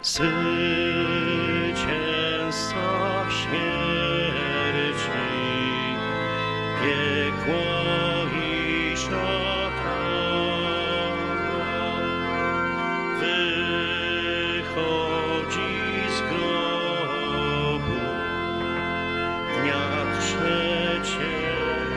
Zwycięzca śmierci, piekła i szatana, wychodzi z grobu dnia trzeciego.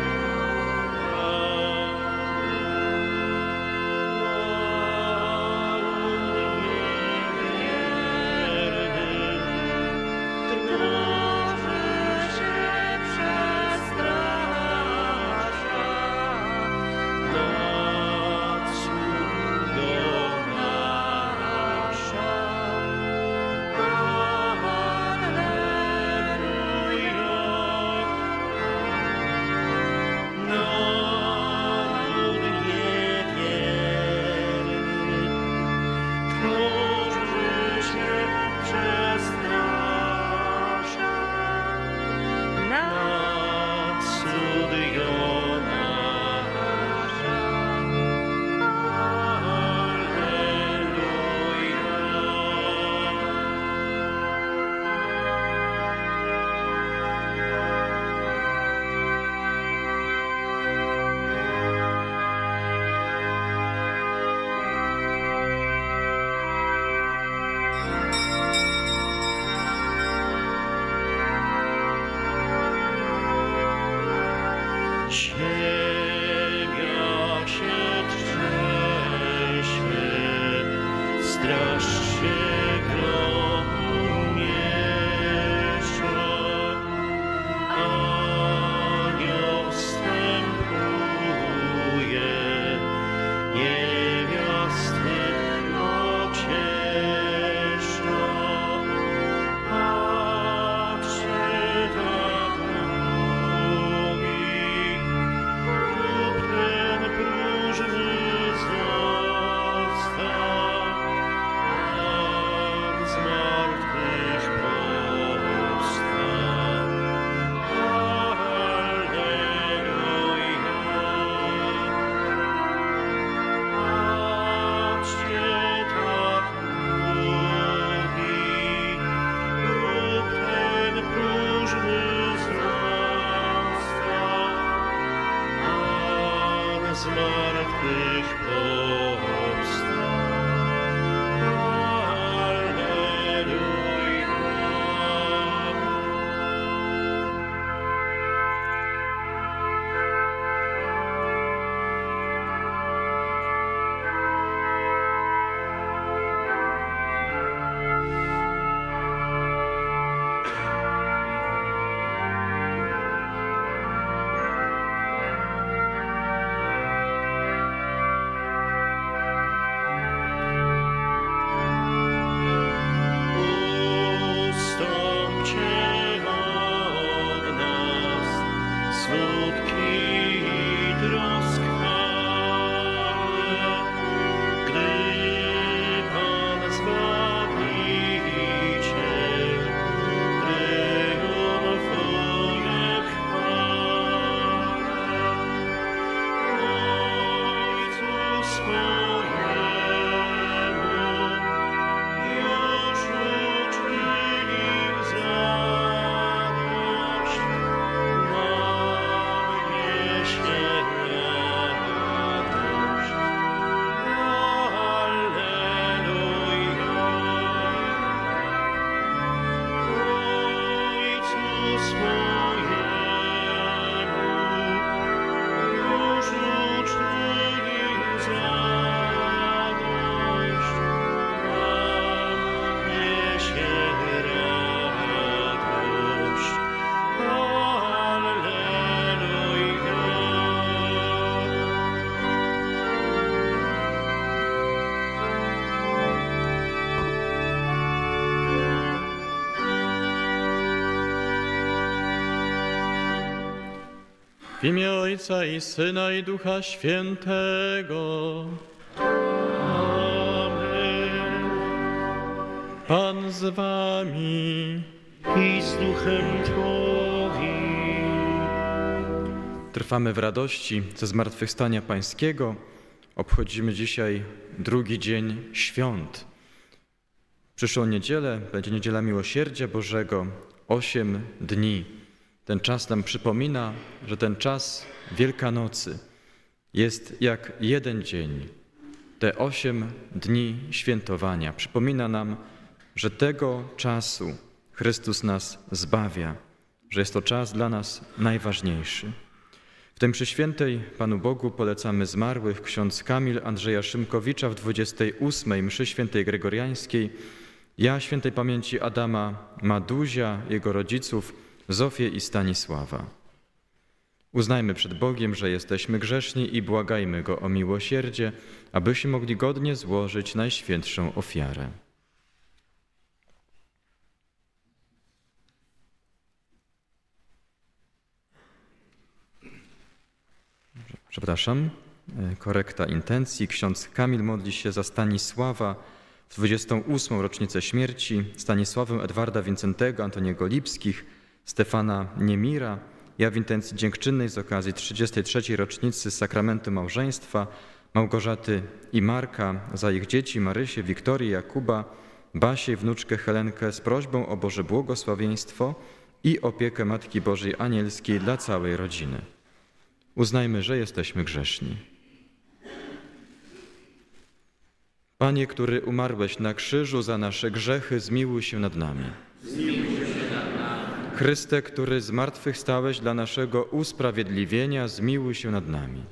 Ziemia się trzęsie, straż się gromu miesza, anioł wstępuje, niewiastę pociesza. Patrzy tak z martwych powstał. Alleluja. W imię Ojca i Syna i Ducha Świętego. Amen. Pan z wami. I z duchem Twoim. Trwamy w radości ze zmartwychwstania Pańskiego. Obchodzimy dzisiaj drugi dzień świąt. Przyszłą niedzielę będzie Niedziela Miłosierdzia Bożego, 8 dni. Ten czas nam przypomina, że ten czas Wielkanocy jest jak jeden dzień. Te 8 dni świętowania przypomina nam, że tego czasu Chrystus nas zbawia, że jest to czas dla nas najważniejszy. W tej mszy świętej Panu Bogu polecamy zmarłych ksiądz Kamil Andrzeja Szymkowicza w 28. mszy świętej gregoriańskiej, ja świętej pamięci Adama Maduzia, jego rodziców, Zofię i Stanisława. Uznajmy przed Bogiem, że jesteśmy grzeszni i błagajmy Go o miłosierdzie, abyśmy mogli godnie złożyć najświętszą ofiarę. Przepraszam, korekta intencji. Ksiądz Kamil modli się za Stanisława w 28. rocznicę śmierci, Stanisławem Edwarda Wincentego, Antoniego Lipskich, Stefana Niemira. Ja w intencji dziękczynnej z okazji 33. rocznicy sakramentu małżeństwa Małgorzaty i Marka za ich dzieci Marysię, Wiktorię, Jakuba, Basię, wnuczkę Helenkę z prośbą o Boże błogosławieństwo i opiekę Matki Bożej Anielskiej dla całej rodziny. Uznajmy, że jesteśmy grzeszni. Panie, który umarłeś na krzyżu za nasze grzechy, zmiłuj się nad nami. Chryste, który zmartwychwstałeś dla naszego usprawiedliwienia, zmiłuj się nad nami.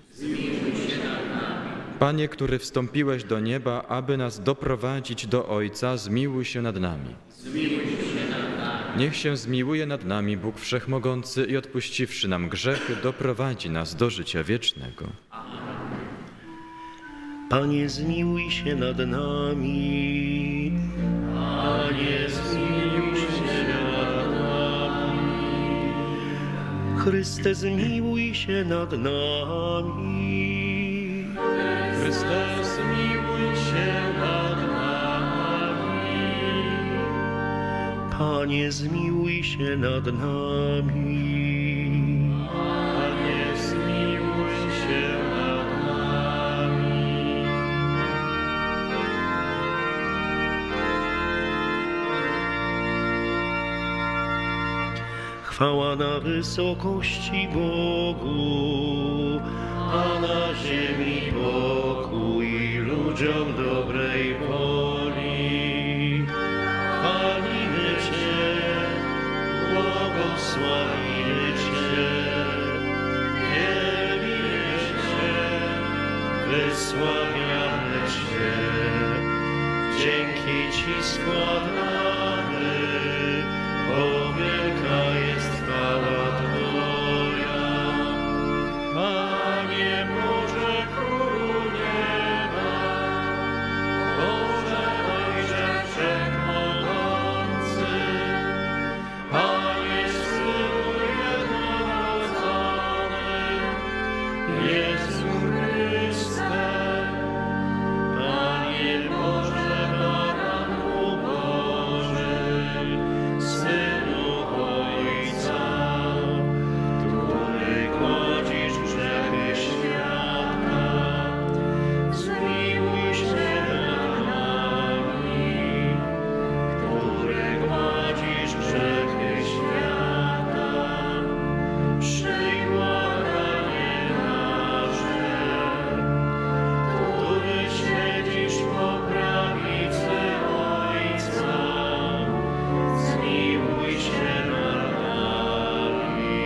Panie, który wstąpiłeś do nieba, aby nas doprowadzić do Ojca, zmiłuj się nad nami. Niech się zmiłuje nad nami Bóg Wszechmogący i odpuściwszy nam grzechy, doprowadzi nas do życia wiecznego. Panie, zmiłuj się nad nami. Panie, zmiłuj się nad nami. Chryste, zmiłuj się nad nami. Chryste, zmiłuj się nad nami. Panie, zmiłuj się nad nami. Panie, zmiłuj się nad nami. Chwała na wysokości Bogu, a na ziemi pokój ludziom dobrej woli. Chwalimy Cię, błogosławimy Cię, wielbimy Cię, wysławiamy Cię. Dzięki Ci składamy, bo wielka jest chwała Twoja. Panie Boże, Królu nieba, Boże Ojcze Wszechmogący, Panie Synu jednorodzony, Jezu Chryste, Panie Boże, Baranku Boży, Synu Ojca, który gładzisz grzechy świata, zmiłuj się nad nami, który gładzisz grzechy świata, przyjmij błaganie nasze, który siedzisz po prawicy Ojca, zmiłuj się nad nami.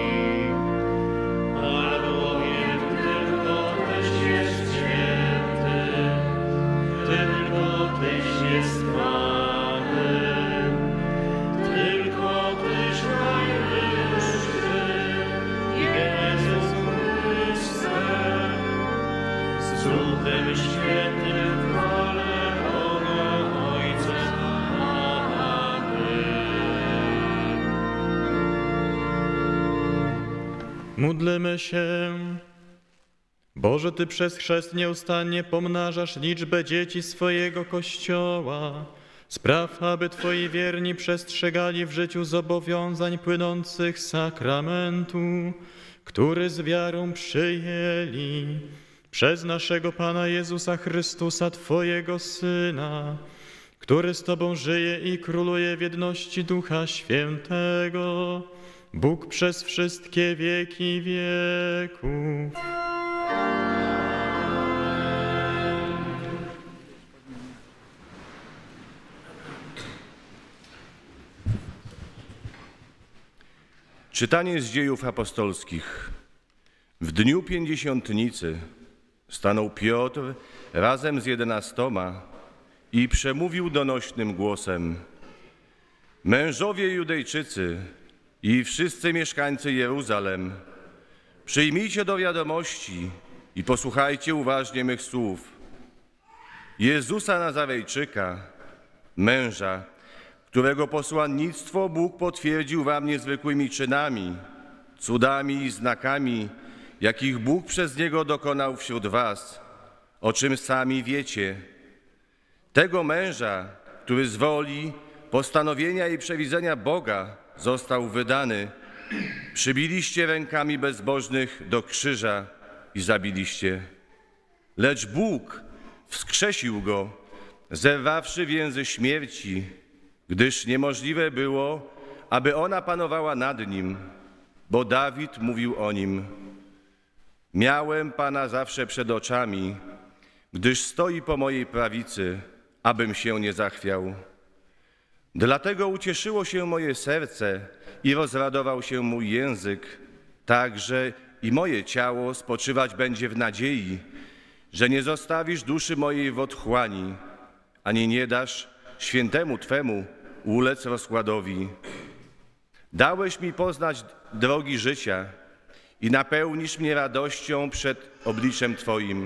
Albowiem tylko Tyś jest święty, tylko Tyś jest Panem, tylko Tyś najwyższy, Jezus Chryste, z Duchem Świętym w chwale Boga Ojca. Amen. Módlmy się. Boże, Ty przez chrzest nieustannie pomnażasz liczbę dzieci swojego Kościoła. Spraw, aby Twoi wierni przestrzegali w życiu zobowiązań płynących z sakramentu, który z wiarą przyjęli przez naszego Pana Jezusa Chrystusa, Twojego Syna, który z Tobą żyje i króluje w jedności Ducha Świętego, Bóg przez wszystkie wieki wieków. Czytanie z Dziejów Apostolskich. W dniu Pięćdziesiątnicy stanął Piotr razem z 11 i przemówił donośnym głosem: Mężowie Judejczycy i wszyscy mieszkańcy Jeruzalem, przyjmijcie do wiadomości i posłuchajcie uważnie mych słów. Jezusa Nazarejczyka, męża, którego posłannictwo Bóg potwierdził wam niezwykłymi czynami, cudami i znakami, jakich Bóg przez Niego dokonał wśród was, o czym sami wiecie. Tego męża, który z woli, postanowienia i przewidzenia Boga został wydany, przybiliście rękami bezbożnych do krzyża i zabiliście. Lecz Bóg wskrzesił Go, zerwawszy więzy śmierci, gdyż niemożliwe było, aby ona panowała nad Nim, bo Dawid mówił o Nim: Miałem Pana zawsze przed oczami, gdyż stoi po mojej prawicy, abym się nie zachwiał. Dlatego ucieszyło się moje serce i rozradował się mój język, tak że i moje ciało spoczywać będzie w nadziei, że nie zostawisz duszy mojej w otchłani, ani nie dasz świętemu Twemu ulec rozkładowi. Dałeś mi poznać drogi życia i napełnisz mnie radością przed obliczem Twoim.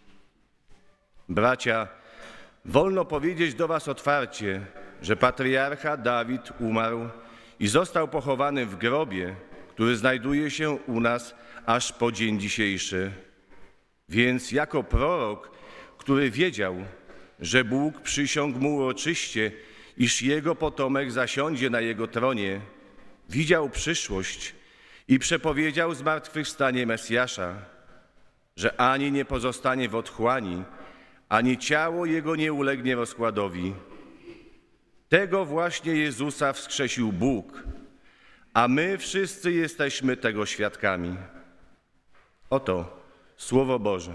Bracia, wolno powiedzieć do was otwarcie, że patriarcha Dawid umarł i został pochowany w grobie, który znajduje się u nas aż po dzień dzisiejszy. Więc jako prorok, który wiedział, że Bóg przysiągł mu uroczyście, iż jego potomek zasiądzie na jego tronie, widział przyszłość i przepowiedział zmartwychwstanie Mesjasza, że ani nie pozostanie w otchłani, ani ciało jego nie ulegnie rozkładowi. Tego właśnie Jezusa wskrzesił Bóg, a my wszyscy jesteśmy tego świadkami. Oto Słowo Boże.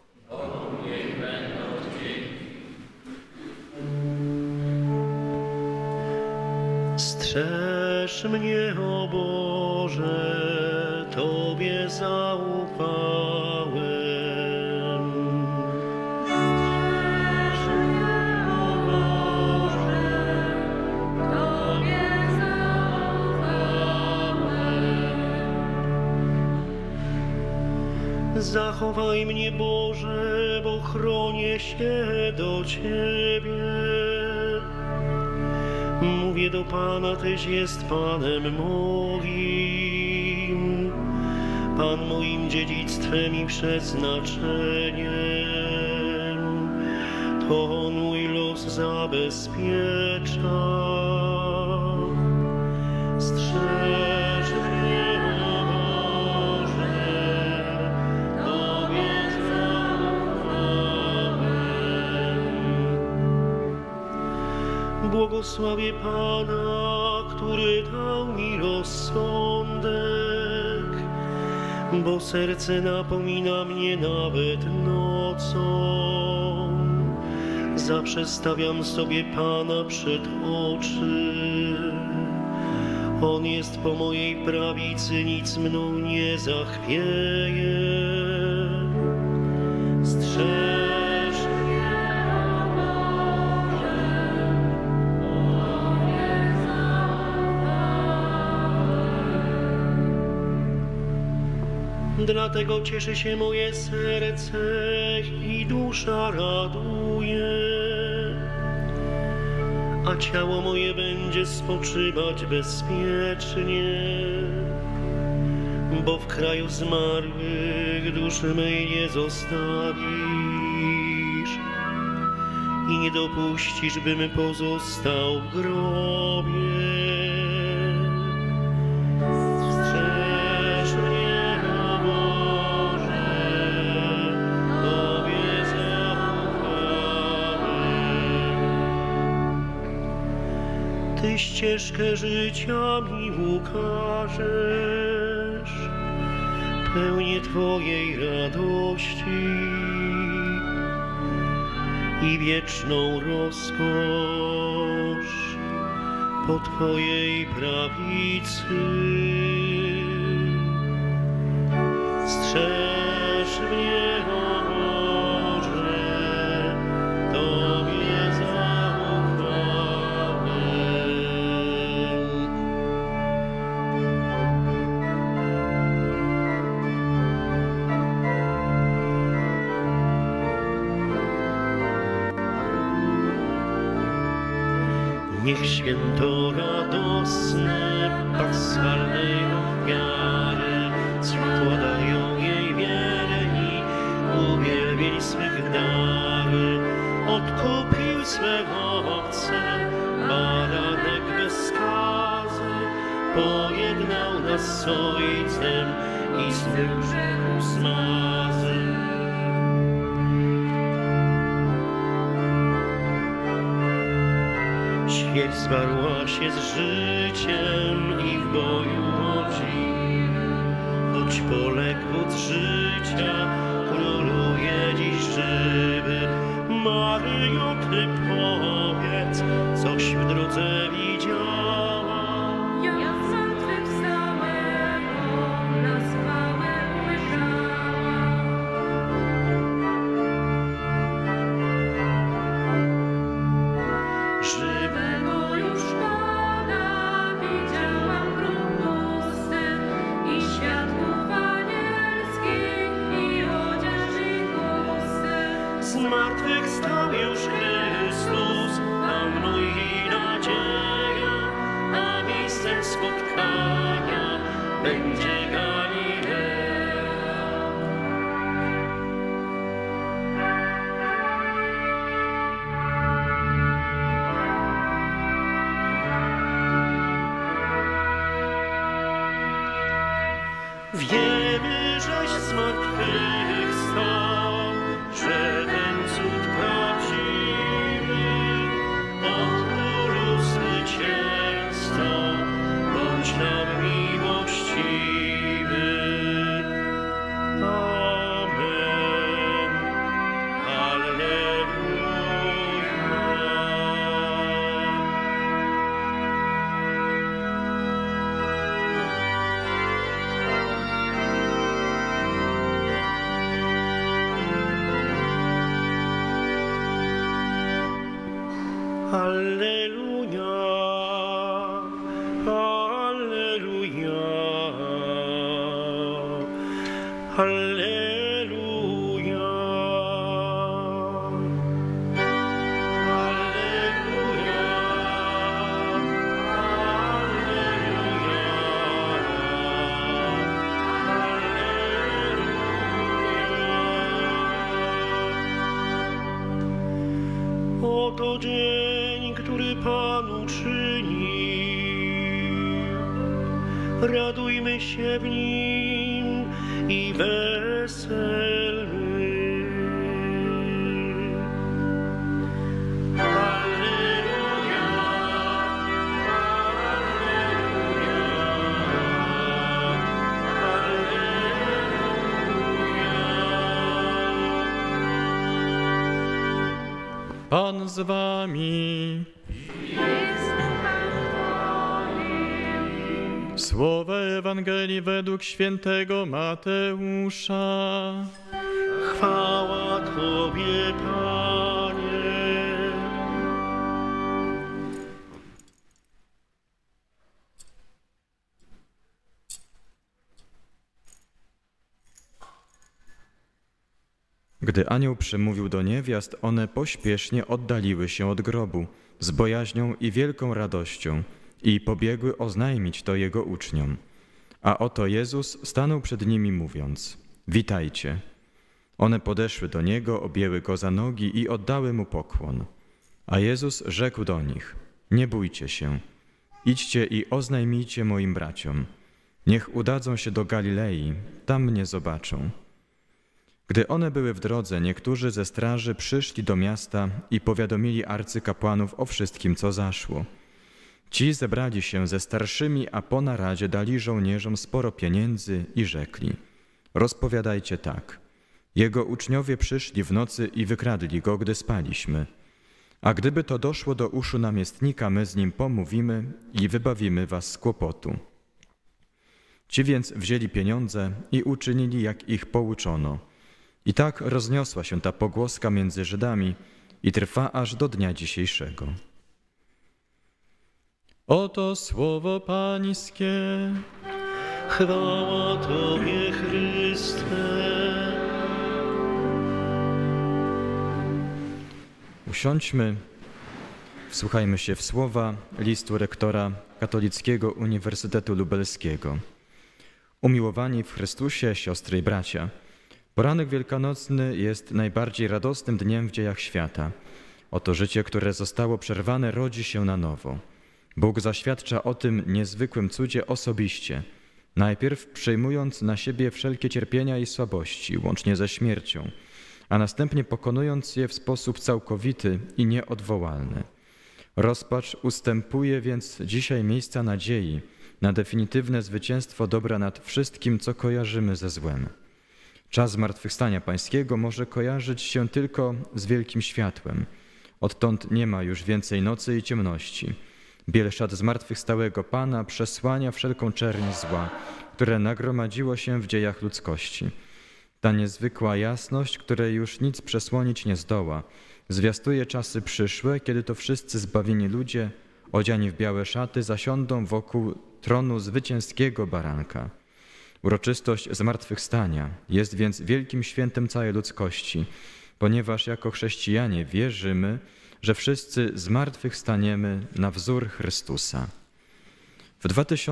Strzeż mnie, o Boże, Tobie zaufałem. Strzeż mnie, o Boże, Tobie zaufałem. Zachowaj mnie, Boże, bo chronię się do Ciebie. Mówię do Pana, tyś jest Panem moim, Pan moim dziedzictwem i przeznaczeniem. To On mój los zabezpiecza. Strzeż mnie, o Boże, Tobie zaufałem. Błogosławię Pana, który dał mi rozsądek, bo serce napomina mnie nawet nocą. Zawsze stawiam sobie Pana przed oczy. On jest po mojej prawicy, nic mną nie zachwieje. Strzeż mnie, o Boże, Tobie zaufałem. Dlatego cieszy się moje serce i dusza raduje, a ciało moje będzie spoczywać bezpiecznie, bo w kraju zmarłych duszy mej nie zostawisz i nie dopuścisz, bym pozostał w grobie. Strzeż mnie, o Boże, Tobie zaufałem. Ty ścieżkę życia mi ukażesz, pełnię Twojej radości i wieczną rozkosz po Twojej prawicy. Strzeż mnie, o Boże, Tobie zaufałem. Niech święto radosne paschalnej ofiary składają jej wierni, uwielbień swych dary. Odkupił swe owce, baranek bez skazy, pojednał nas z Ojcem i z tych grzechów zmazy. Śmierć zwarła się z życiem i w boju łodzi, choć poległ od życia, króluje dziś żywy. Maryjo, Ty powiedz, coś w drodze widziała. Ja zmartwychwstałego na chwałę ujrzała. Żywego już Pana widziałam grób pusty i światłów anielskich i odzież ich usty. Zmartwychwstał już Chrystus, Pan mój i nadzieja, a miejscem spotkania będzie Galilea. Wiemy, żeś zmartwychwstał, że ten cud prawdziwy, o Królu zwycięzco, bądź nam miłościwy. Amen. Alleluja. Alleluja, alleluja, alleluja, alleluja, alleluja. Oto dzień, który Pan uczynił, radujmy się w nim i weselmy. Alleluja, alleluja, alleluja. Pan z wami. Słowa Ewangelii według świętego Mateusza. Chwała Tobie, Panie. Gdy anioł przemówił do niewiast, one pośpiesznie oddaliły się od grobu z bojaźnią i wielką radością i pobiegły oznajmić to jego uczniom. A oto Jezus stanął przed nimi mówiąc: Witajcie. One podeszły do Niego, objęły Go za nogi i oddały Mu pokłon. A Jezus rzekł do nich: Nie bójcie się, idźcie i oznajmijcie moim braciom. Niech udadzą się do Galilei, tam mnie zobaczą. Gdy one były w drodze, niektórzy ze straży przyszli do miasta i powiadomili arcykapłanów o wszystkim, co zaszło. Ci zebrali się ze starszymi, a po naradzie dali żołnierzom sporo pieniędzy i rzekli: rozpowiadajcie tak. Jego uczniowie przyszli w nocy i wykradli go, gdy spaliśmy. A gdyby to doszło do uszu namiestnika, my z nim pomówimy i wybawimy was z kłopotu. Ci więc wzięli pieniądze i uczynili, jak ich pouczono. I tak rozniosła się ta pogłoska między Żydami i trwa aż do dnia dzisiejszego. Oto słowo Pańskie. Chwała Tobie, Chryste. Usiądźmy, wsłuchajmy się w słowa listu rektora Katolickiego Uniwersytetu Lubelskiego. Umiłowani w Chrystusie, siostry i bracia, poranek wielkanocny jest najbardziej radosnym dniem w dziejach świata. Oto życie, które zostało przerwane, rodzi się na nowo. Bóg zaświadcza o tym niezwykłym cudzie osobiście, najpierw przejmując na siebie wszelkie cierpienia i słabości, łącznie ze śmiercią, a następnie pokonując je w sposób całkowity i nieodwołalny. Rozpacz ustępuje więc dzisiaj miejsca nadziei na definitywne zwycięstwo dobra nad wszystkim, co kojarzymy ze złem. Czas zmartwychwstania Pańskiego może kojarzyć się tylko z wielkim światłem. Odtąd nie ma już więcej nocy i ciemności. Bielszat zmartwychwstałego Pana przesłania wszelką czerń zła, które nagromadziło się w dziejach ludzkości. Ta niezwykła jasność, której już nic przesłonić nie zdoła, zwiastuje czasy przyszłe, kiedy to wszyscy zbawieni ludzie, odziani w białe szaty, zasiądą wokół tronu zwycięskiego baranka. Uroczystość zmartwychwstania jest więc wielkim świętem całej ludzkości, ponieważ jako chrześcijanie wierzymy, że wszyscy zmartwychwstaniemy na wzór Chrystusa. W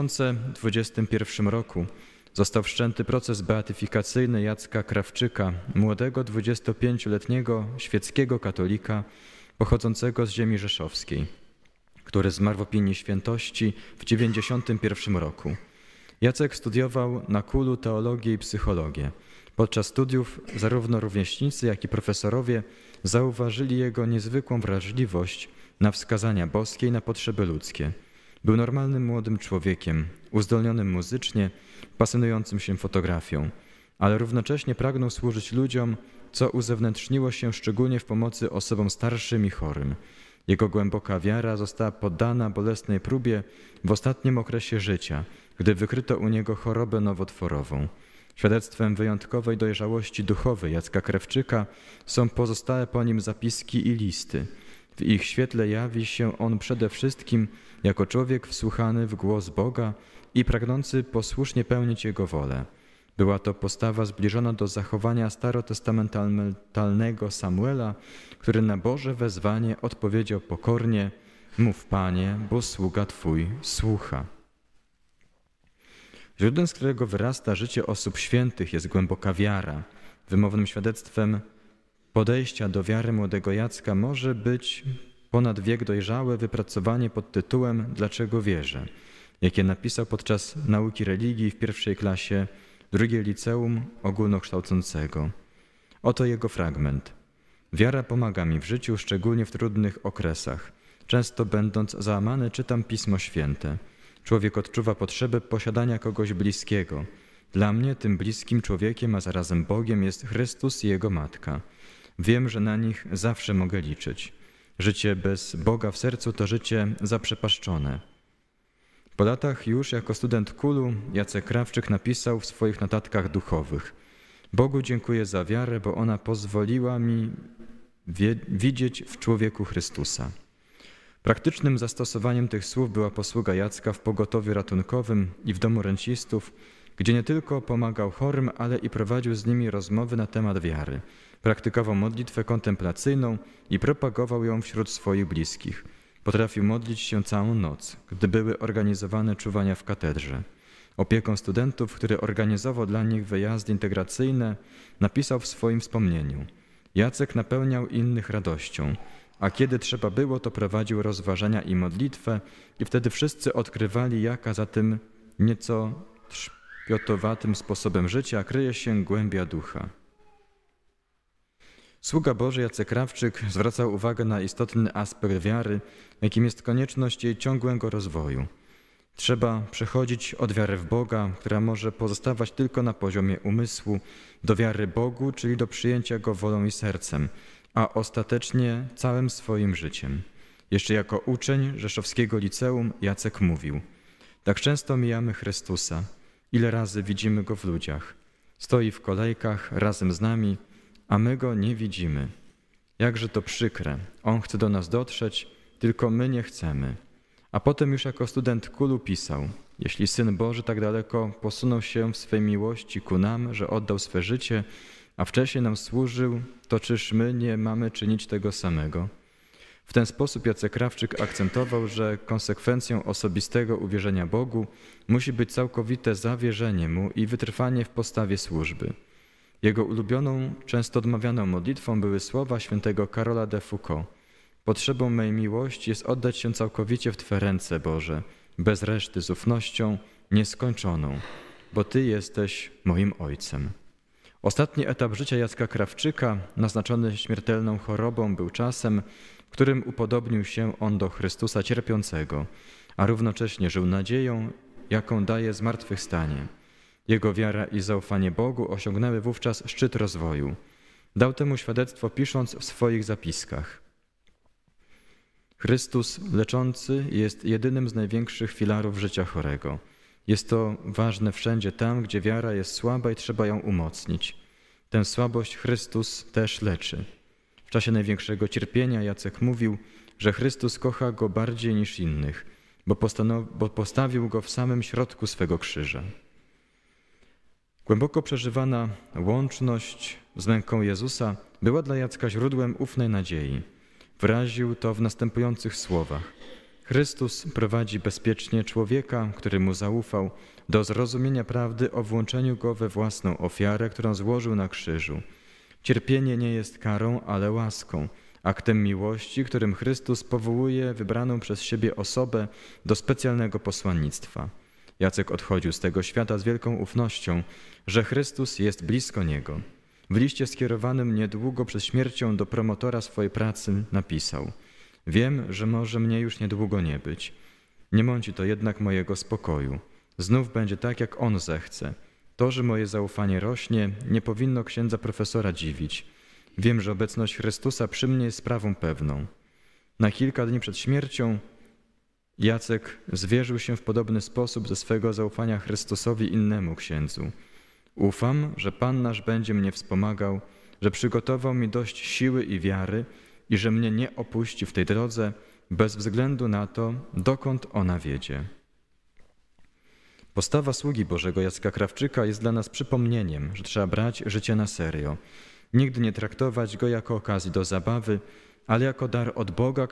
2021 roku został wszczęty proces beatyfikacyjny Jacka Krawczyka, młodego 25-letniego świeckiego katolika pochodzącego z ziemi rzeszowskiej, który zmarł w opinii świętości w 91 roku. Jacek studiował na KUL-u teologię i psychologię. Podczas studiów zarówno rówieśnicy, jak i profesorowie zauważyli jego niezwykłą wrażliwość na wskazania boskie i na potrzeby ludzkie. Był normalnym młodym człowiekiem, uzdolnionym muzycznie, pasjonującym się fotografią, ale równocześnie pragnął służyć ludziom, co uzewnętrzniło się szczególnie w pomocy osobom starszym i chorym. Jego głęboka wiara została poddana bolesnej próbie w ostatnim okresie życia, gdy wykryto u niego chorobę nowotworową. Świadectwem wyjątkowej dojrzałości duchowej Jacka Krawczyka są pozostałe po nim zapiski i listy. W ich świetle jawi się on przede wszystkim jako człowiek wsłuchany w głos Boga i pragnący posłusznie pełnić Jego wolę. Była to postawa zbliżona do zachowania starotestamentalnego Samuela, który na Boże wezwanie odpowiedział pokornie: mów, Panie, bo sługa Twój słucha. Źródłem, z którego wyrasta życie osób świętych, jest głęboka wiara. Wymownym świadectwem podejścia do wiary młodego Jacka może być ponad wiek dojrzałe wypracowanie pod tytułem „Dlaczego wierzę?”, jakie napisał podczas nauki religii w pierwszej klasie drugiej liceum ogólnokształcącego. Oto jego fragment. Wiara pomaga mi w życiu, szczególnie w trudnych okresach. Często będąc załamany, czytam Pismo Święte. Człowiek odczuwa potrzebę posiadania kogoś bliskiego. Dla mnie tym bliskim człowiekiem, a zarazem Bogiem jest Chrystus i Jego Matka. Wiem, że na nich zawsze mogę liczyć. Życie bez Boga w sercu to życie zaprzepaszczone. Po latach już jako student KUL-u Jacek Krawczyk napisał w swoich notatkach duchowych: Bogu dziękuję za wiarę, bo ona pozwoliła mi widzieć w człowieku Chrystusa. Praktycznym zastosowaniem tych słów była posługa Jacka w pogotowiu ratunkowym i w domu rencistów, gdzie nie tylko pomagał chorym, ale i prowadził z nimi rozmowy na temat wiary. Praktykował modlitwę kontemplacyjną i propagował ją wśród swoich bliskich. Potrafił modlić się całą noc, gdy były organizowane czuwania w katedrze. Opieką studentów, który organizował dla nich wyjazdy integracyjne, napisał w swoim wspomnieniu: Jacek napełniał innych radością, a kiedy trzeba było, to prowadził rozważania i modlitwę i wtedy wszyscy odkrywali, jaka za tym nieco trzpiotowatym sposobem życia kryje się głębia ducha. Sługa Boży Jacek Krawczyk zwracał uwagę na istotny aspekt wiary, jakim jest konieczność jej ciągłego rozwoju. Trzeba przechodzić od wiary w Boga, która może pozostawać tylko na poziomie umysłu, do wiary Bogu, czyli do przyjęcia Go wolą i sercem, a ostatecznie całym swoim życiem. Jeszcze jako uczeń rzeszowskiego liceum Jacek mówił: tak często mijamy Chrystusa, ile razy widzimy Go w ludziach. Stoi w kolejkach razem z nami, a my Go nie widzimy. Jakże to przykre. On chce do nas dotrzeć, tylko my nie chcemy. A potem już jako student KUL-u pisał: jeśli Syn Boży tak daleko posunął się w swej miłości ku nam, że oddał swe życie, a wcześniej nam służył, to czyż my nie mamy czynić tego samego? W ten sposób Jacek Krawczyk akcentował, że konsekwencją osobistego uwierzenia Bogu musi być całkowite zawierzenie Mu i wytrwanie w postawie służby. Jego ulubioną, często odmawianą modlitwą były słowa świętego Karola de Foucault: potrzebą mej miłości jest oddać się całkowicie w Twe ręce, Boże, bez reszty, z ufnością nieskończoną, bo Ty jesteś moim Ojcem. Ostatni etap życia Jacka Krawczyka, naznaczony śmiertelną chorobą, był czasem, w którym upodobnił się on do Chrystusa cierpiącego, a równocześnie żył nadzieją, jaką daje zmartwychwstanie. Jego wiara i zaufanie Bogu osiągnęły wówczas szczyt rozwoju. Dał temu świadectwo, pisząc w swoich zapiskach: Chrystus leczący jest jedynym z największych filarów życia chorego. Jest to ważne wszędzie tam, gdzie wiara jest słaba i trzeba ją umocnić. Tę słabość Chrystus też leczy. W czasie największego cierpienia Jacek mówił, że Chrystus kocha go bardziej niż innych, bo postawił go w samym środku swego krzyża. Głęboko przeżywana łączność z męką Jezusa była dla Jacka źródłem ufnej nadziei. Wyraził to w następujących słowach: Chrystus prowadzi bezpiecznie człowieka, który mu zaufał, do zrozumienia prawdy o włączeniu go we własną ofiarę, którą złożył na krzyżu. Cierpienie nie jest karą, ale łaską, aktem miłości, którym Chrystus powołuje wybraną przez siebie osobę do specjalnego posłannictwa. Jacek odchodził z tego świata z wielką ufnością, że Chrystus jest blisko niego. W liście skierowanym niedługo przed śmiercią do promotora swojej pracy napisał: wiem, że może mnie już niedługo nie być. Nie mąci to jednak mojego spokoju. Znów będzie tak, jak On zechce. To, że moje zaufanie rośnie, nie powinno księdza profesora dziwić. Wiem, że obecność Chrystusa przy mnie jest sprawą pewną. Na kilka dni przed śmiercią Jacek zwierzył się w podobny sposób ze swego zaufania Chrystusowi innemu księdzu. Ufam, że Pan nasz będzie mnie wspomagał, że przygotował mi dość siły i wiary i że mnie nie opuści w tej drodze, bez względu na to, dokąd ona wiedzie. Postawa sługi Bożego Jacka Krawczyka jest dla nas przypomnieniem, że trzeba brać życie na serio. Nigdy nie traktować go jako okazji do zabawy, ale jako dar od Boga,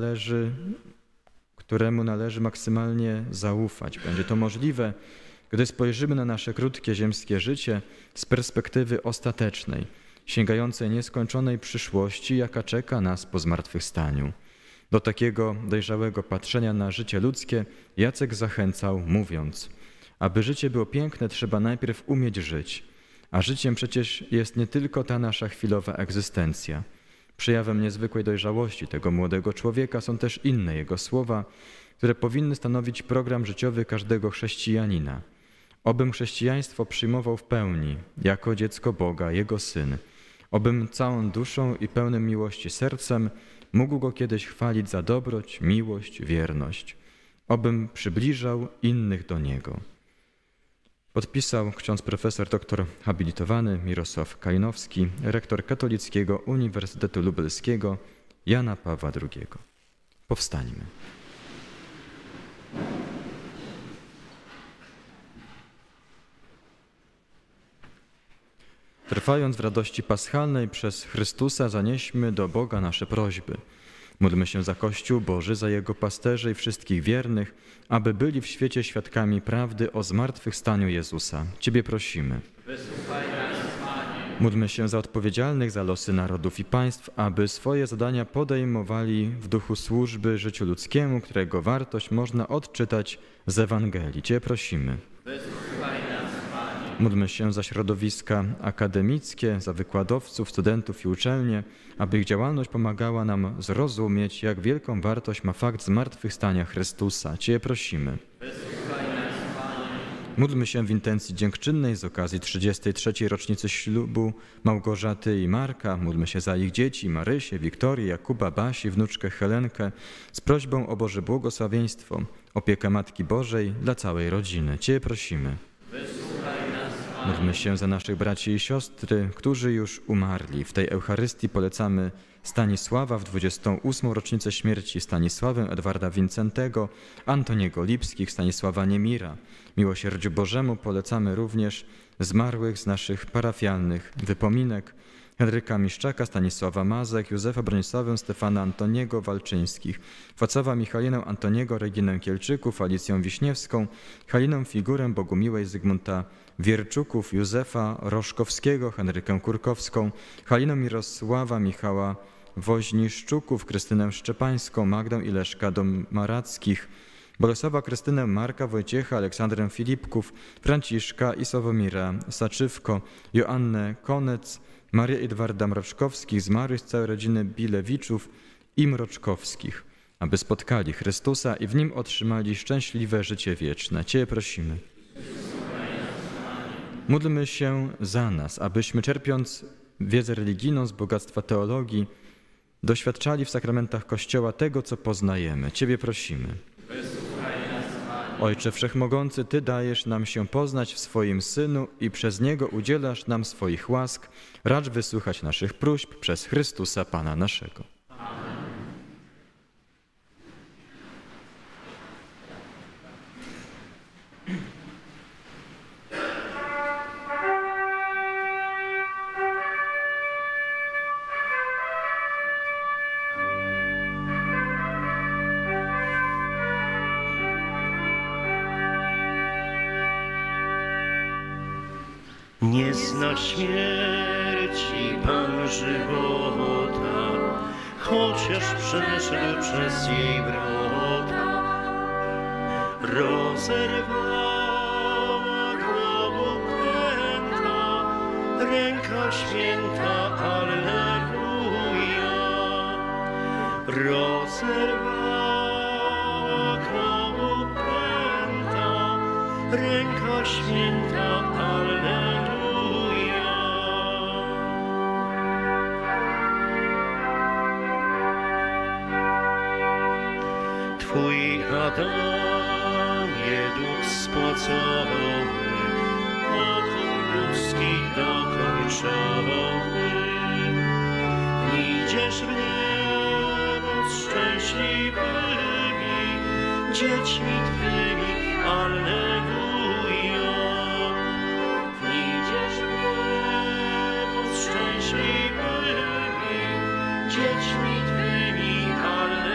któremu należy maksymalnie zaufać. Będzie to możliwe, gdy spojrzymy na nasze krótkie ziemskie życie z perspektywy ostatecznej, sięgającej nieskończonej przyszłości, jaka czeka nas po zmartwychwstaniu. Do takiego dojrzałego patrzenia na życie ludzkie Jacek zachęcał, mówiąc: aby życie było piękne, trzeba najpierw umieć żyć, a życiem przecież jest nie tylko ta nasza chwilowa egzystencja. Przejawem niezwykłej dojrzałości tego młodego człowieka są też inne jego słowa, które powinny stanowić program życiowy każdego chrześcijanina. Obym chrześcijaństwo przyjmował w pełni, jako dziecko Boga, Jego Syn. Obym całą duszą i pełnym miłości sercem mógł Go kiedyś chwalić za dobroć, miłość, wierność. Obym przybliżał innych do Niego. Podpisał ksiądz profesor doktor habilitowany Mirosław Kalinowski, rektor Katolickiego Uniwersytetu Lubelskiego Jana Pawła II. Powstańmy. Trwając w radości paschalnej przez Chrystusa, zanieśmy do Boga nasze prośby. Módlmy się za Kościół Boży, za Jego pasterzy i wszystkich wiernych, aby byli w świecie świadkami prawdy o zmartwychwstaniu Jezusa. Ciebie prosimy. Wysłuchaj nas, Panie. Módlmy się za odpowiedzialnych za losy narodów i państw, aby swoje zadania podejmowali w duchu służby życiu ludzkiemu, którego wartość można odczytać z Ewangelii. Cię prosimy. Wysłuchaj nas, Panie. Módlmy się za środowiska akademickie, za wykładowców, studentów i uczelnie, aby ich działalność pomagała nam zrozumieć, jak wielką wartość ma fakt zmartwychwstania Chrystusa. Cię prosimy. Módlmy się w intencji dziękczynnej z okazji 33. rocznicy ślubu Małgorzaty i Marka. Módlmy się za ich dzieci, Marysię, Wiktorię, Jakuba, Basi, wnuczkę Helenkę, z prośbą o Boże błogosławieństwo, opiekę Matki Bożej dla całej rodziny. Cię prosimy. Módlmy się za naszych braci i siostry, którzy już umarli. W tej Eucharystii polecamy Stanisława w 28. rocznicę śmierci, Stanisławę Edwarda Wincentego, Antoniego Lipskich, Stanisława Niemira. Miłosierdziu Bożemu polecamy również zmarłych z naszych parafialnych wypominek, Henryka Miszczaka, Stanisława Mazek, Józefa Bronisławę, Stefana Antoniego Walczyńskich, Wacława Michalinę Antoniego, Reginę Kielczyków, Alicję Wiśniewską, Halinę Figurę Bogumiłej, Zygmunta Wierczuków, Józefa Roszkowskiego, Henrykę Kurkowską, Halinę Mirosława, Michała Woźniszczuków, Krystynę Szczepańską, Magdę i Leszka Domarackich, Bolesława Krystynę, Marka Wojciecha, Aleksandrę Filipków, Franciszka i Sławomira Saczywko, Joannę Konec, Marię Edwarda Mroczkowskich, zmarłych z całej rodziny Bilewiczów i Mroczkowskich, aby spotkali Chrystusa i w Nim otrzymali szczęśliwe życie wieczne. Cię prosimy. Módlmy się za nas, abyśmy czerpiąc wiedzę religijną z bogactwa teologii, doświadczali w sakramentach Kościoła tego, co poznajemy. Ciebie prosimy. Ojcze Wszechmogący, Ty dajesz nam się poznać w swoim Synu i przez Niego udzielasz nam swoich łask. Racz wysłuchać naszych próśb przez Chrystusa Pana naszego. Nie zna śmierci Pan żywota, chociaż przeszedł przez jej wrota. Rozerwała grobu kręta, ręka święta, alleluja. Rozerwała grobu kręta, ręka święta, alleluja. Twój Adamie, duch spłacony, pokój ludzki dokończony. Idziesz w niebo z szczęśliwymi dziećmi Twymi, alleluja. Idziesz w niebo z szczęśliwymi dziećmi Twymi, alleluja.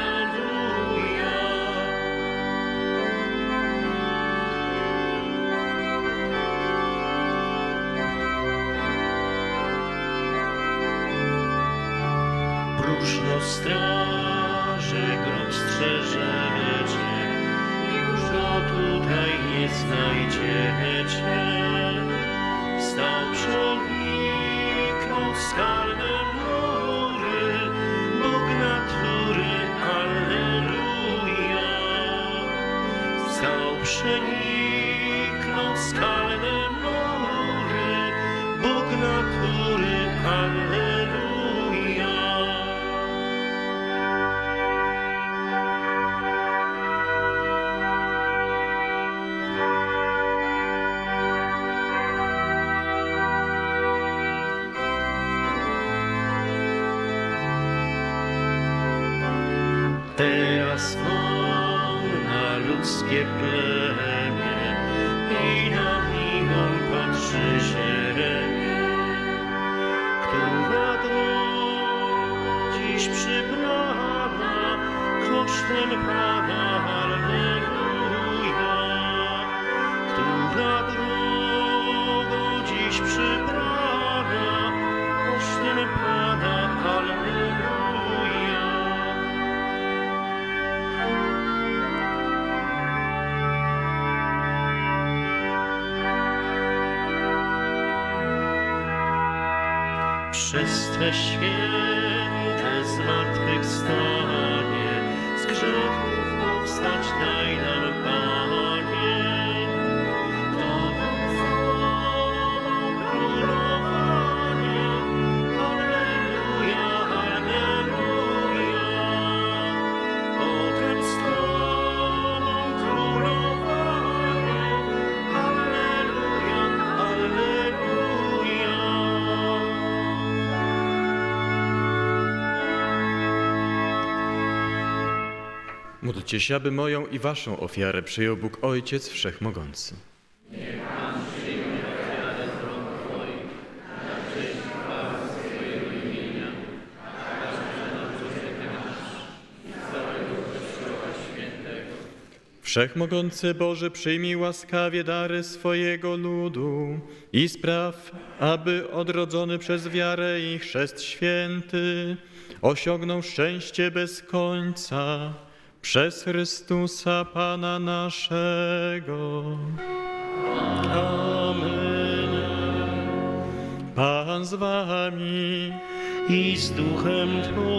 Próżno straży, grób strzeże cię, już go tutaj nie znajdziecie. Stał przeniknął skalne mury, Bóg natury, alleluja. Stał przeniknął skalne mury, Bóg natury, alleluja. Teraz on na ludzkie plemię i na miłą patrzy ziemię, która droga dziś przybrana kosztem Pana, alleluja. Która droga dziś przybrana kosztem Pana, alleluja. przez te święte zmartwychwstanie, z grzechów powstać daj nam, Panie. Tobą królowanie, Alleluja, Alleluja. Potem z Tobą królowanie, Alleluja, Alleluja. Módlcie się, aby moją i waszą ofiarę przyjął Bóg Ojciec Wszechmogący. Wszechmogący Boże, przyjmij łaskawie dary swojego ludu i spraw, aby odrodzony przez wiarę i chrzest święty osiągnął szczęście bez końca przez Chrystusa Pana naszego. Amen. Pan z wami, I z duchem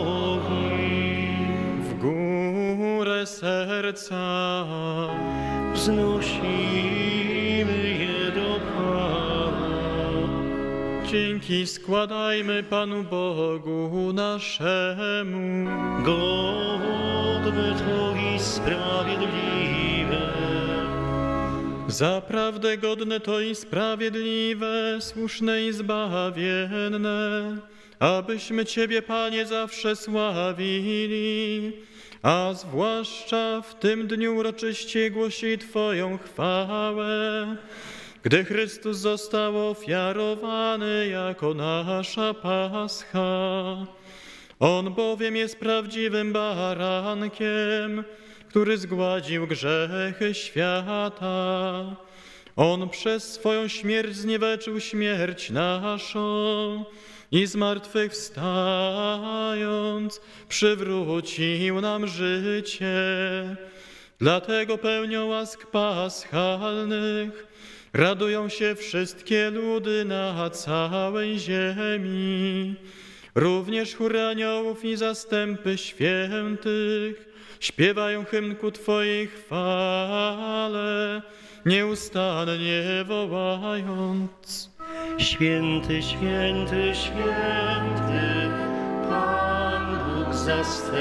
Twoim w górę serca. wznosimy je do Pana. Dzięki składajmy Panu Bogu naszemu. Godne to i sprawiedliwe. Zaprawdę godne to i sprawiedliwe, słuszne i zbawienne, abyśmy Ciebie, Panie, zawsze sławili, a zwłaszcza w tym dniu uroczyście głosili Twoją chwałę, gdy Chrystus został ofiarowany jako nasza Pascha. On bowiem jest prawdziwym barankiem, który zgładził grzechy świata. On przez swoją śmierć zniweczył śmierć naszą i zmartwychwstając przywrócił nam życie. Dlatego pełnią łask paschalnych radują się wszystkie ludy na całej ziemi. Również chóry aniołów i zastępy świętych śpiewają hymn ku Twojej chwale, nieustannie wołając. Święty, święty, święty, Pan Bóg zastępów,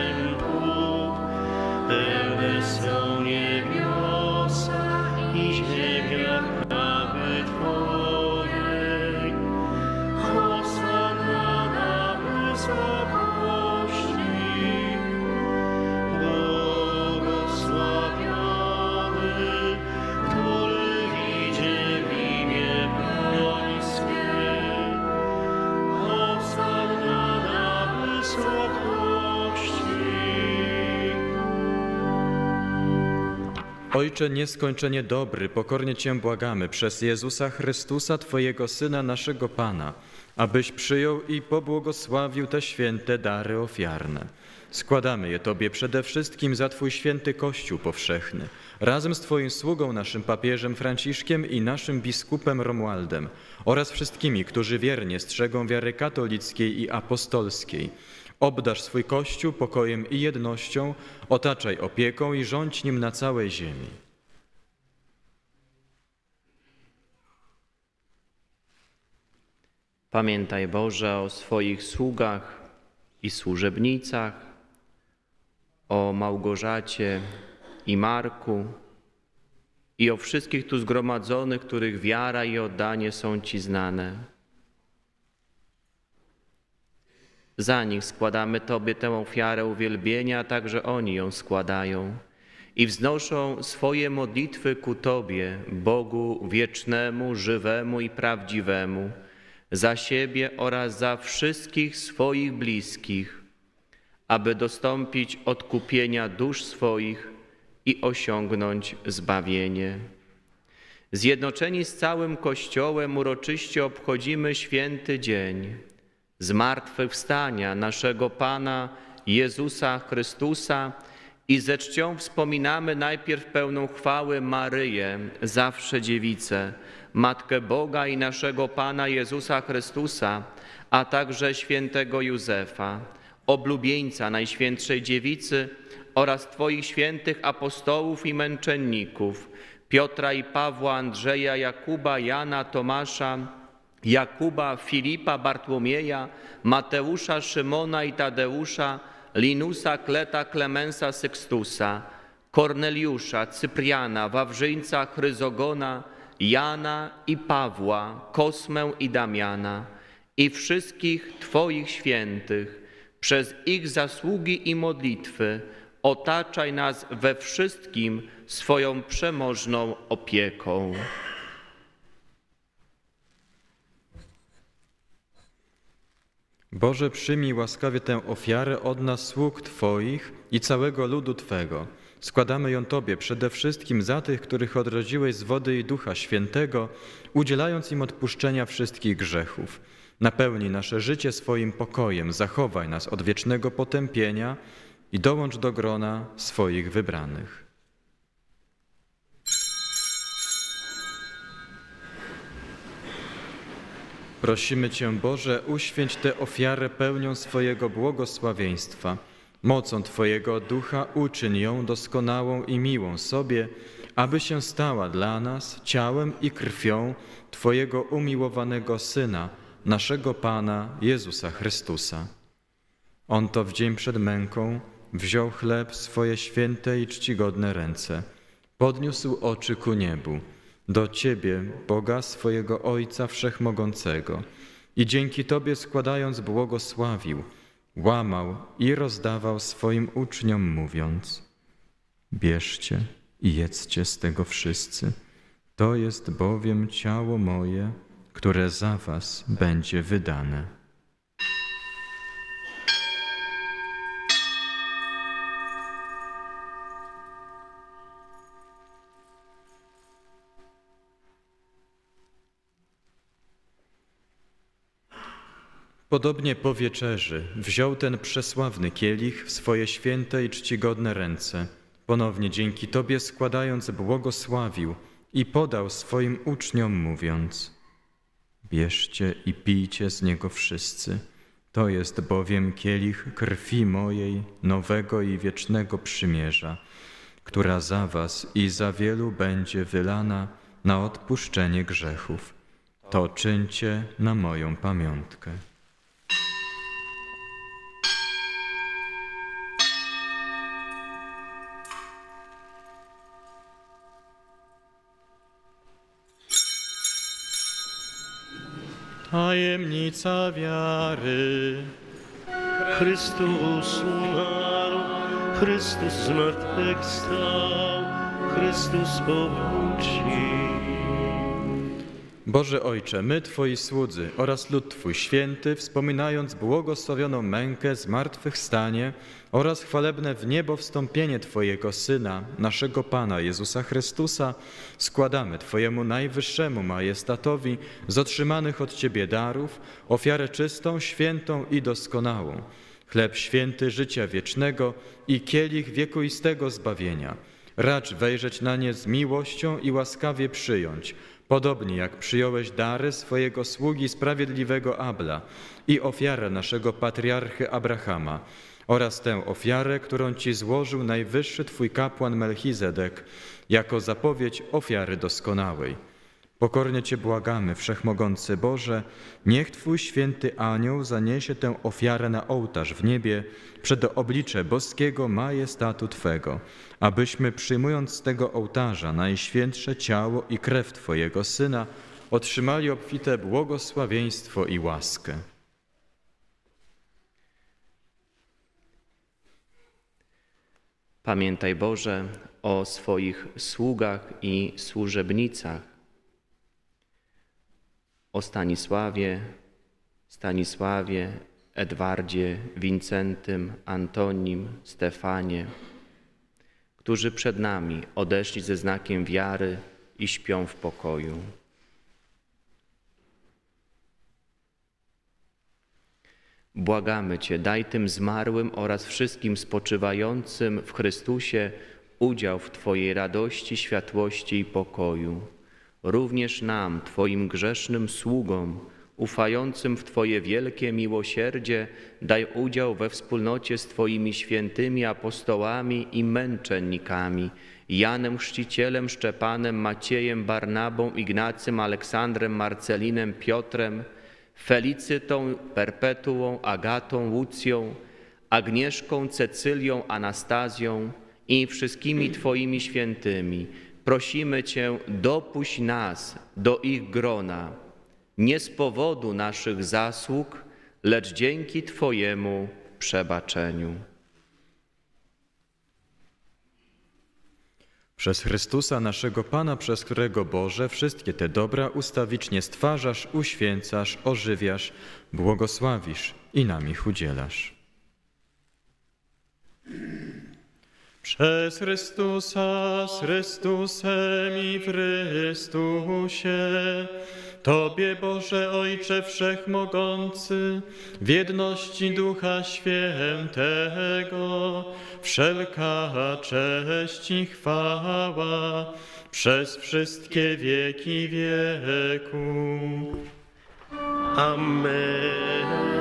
pełne są niebiosa i ziemia chwały Twojej. Hosanna na wysokości, błogosławiony, który idzie w imię Pańskie. Hosanna na wysokości. Ojcze nieskończenie dobry, pokornie Cię błagamy przez Jezusa Chrystusa, Twojego Syna, naszego Pana, abyś przyjął i pobłogosławił te święte dary ofiarne. Składamy je Tobie przede wszystkim za Twój święty Kościół powszechny, razem z Twoim sługą, naszym papieżem Franciszkiem i naszym biskupem Romualdem oraz wszystkimi, którzy wiernie strzegą wiary katolickiej i apostolskiej. Obdarz swój Kościół pokojem i jednością, otaczaj opieką i rządź nim na całej ziemi. Pamiętaj, Boże, o swoich sługach i służebnicach, o Małgorzacie i Marku i o wszystkich tu zgromadzonych, których wiara i oddanie są Ci znane. Za nich składamy Tobie tę ofiarę uwielbienia, a także oni ją składają i wznoszą swoje modlitwy ku Tobie, Bogu wiecznemu, żywemu i prawdziwemu, za siebie oraz za wszystkich swoich bliskich, aby dostąpić odkupienia dusz swoich i osiągnąć zbawienie. Zjednoczeni z całym Kościołem uroczyście obchodzimy święty dzień zmartwychwstania naszego Pana Jezusa Chrystusa i ze czcią wspominamy najpierw pełną chwały Maryję, zawsze dziewicę, Matkę Boga i naszego Pana Jezusa Chrystusa, a także świętego Józefa, oblubieńca Najświętszej Dziewicy oraz Twoich świętych apostołów i męczenników, Piotra i Pawła, Andrzeja, Jakuba, Jana, Tomasza, Jakuba, Filipa, Bartłomieja, Mateusza, Szymona i Tadeusza, Linusa, Kleta, Klemensa, Sykstusa, Korneliusza, Cypriana, Wawrzyńca, Chryzogona, Jana i Pawła, Kosmę i Damiana i wszystkich Twoich świętych. Przez ich zasługi i modlitwy otaczaj nas we wszystkim swoją przemożną opieką. Boże, przyjmij łaskawie tę ofiarę od nas, sług Twoich i całego ludu Twego. Składamy ją Tobie przede wszystkim za tych, których odrodziłeś z wody i Ducha Świętego, udzielając im odpuszczenia wszystkich grzechów. Napełnij nasze życie swoim pokojem, zachowaj nas od wiecznego potępienia i dołącz do grona swoich wybranych. Prosimy Cię, Boże, uświęć tę ofiarę pełnią swojego błogosławieństwa. Mocą Twojego Ducha uczyń ją doskonałą i miłą sobie, aby się stała dla nas ciałem i krwią Twojego umiłowanego Syna, naszego Pana Jezusa Chrystusa. On to w dzień przed męką wziął chleb w swoje święte i czcigodne ręce, podniósł oczy ku niebu, do Ciebie, Boga swojego Ojca Wszechmogącego, i dzięki Tobie składając błogosławił, łamał i rozdawał swoim uczniom, mówiąc: bierzcie i jedzcie z tego wszyscy, to jest bowiem ciało moje, które za was będzie wydane. Podobnie po wieczerzy wziął ten przesławny kielich w swoje święte i czcigodne ręce, ponownie dzięki Tobie składając błogosławił i podał swoim uczniom, mówiąc: bierzcie i pijcie z niego wszyscy, to jest bowiem kielich krwi mojej, nowego i wiecznego przymierza, która za was i za wielu będzie wylana na odpuszczenie grzechów. To czyńcie na moją pamiątkę. Tajemnica wiary. Chrystus umarł, Chrystus zmartwychwstał, Chrystus powróci. Boże Ojcze, my Twoi słudzy oraz lud Twój święty, wspominając błogosławioną mękę, zmartwychwstanie oraz chwalebne w niebo wstąpienie Twojego Syna, naszego Pana Jezusa Chrystusa, składamy Twojemu najwyższemu majestatowi z otrzymanych od Ciebie darów ofiarę czystą, świętą i doskonałą, chleb święty życia wiecznego i kielich wiekuistego zbawienia. Racz wejrzeć na nie z miłością i łaskawie przyjąć, podobnie jak przyjąłeś dary swojego sługi sprawiedliwego Abla i ofiarę naszego patriarchy Abrahama oraz tę ofiarę, którą Ci złożył najwyższy Twój kapłan Melchizedek jako zapowiedź ofiary doskonałej. Pokornie Cię błagamy, Wszechmogący Boże, niech Twój święty anioł zaniesie tę ofiarę na ołtarz w niebie przed oblicze boskiego majestatu Twego, abyśmy przyjmując z tego ołtarza najświętsze ciało i krew Twojego Syna otrzymali obfite błogosławieństwo i łaskę. Pamiętaj, Boże, o swoich sługach i służebnicach, o Stanisławie, Edwardzie, Wincentym, Antonim, Stefanie, którzy przed nami odeszli ze znakiem wiary i śpią w pokoju. Błagamy Cię, daj tym zmarłym oraz wszystkim spoczywającym w Chrystusie udział w Twojej radości, światłości i pokoju. Również nam, Twoim grzesznym sługom, ufającym w Twoje wielkie miłosierdzie, daj udział we wspólnocie z Twoimi świętymi apostołami i męczennikami, Janem Chrzcicielem, Szczepanem, Maciejem, Barnabą, Ignacym, Aleksandrem, Marcelinem, Piotrem, Felicytą, Perpetuą, Agatą, Łucją, Agnieszką, Cecylią, Anastazją i wszystkimi Twoimi świętymi. Prosimy Cię, dopuść nas do ich grona, nie z powodu naszych zasług, lecz dzięki Twojemu przebaczeniu. Przez Chrystusa naszego Pana, przez którego Boże wszystkie te dobra ustawicznie stwarzasz, uświęcasz, ożywiasz, błogosławisz i nam ich udzielasz. Przez Chrystusa, z Chrystusem i w Chrystusie, Tobie, Boże Ojcze Wszechmogący, w jedności Ducha Świętego, wszelka cześć i chwała przez wszystkie wieki wieków. Amen.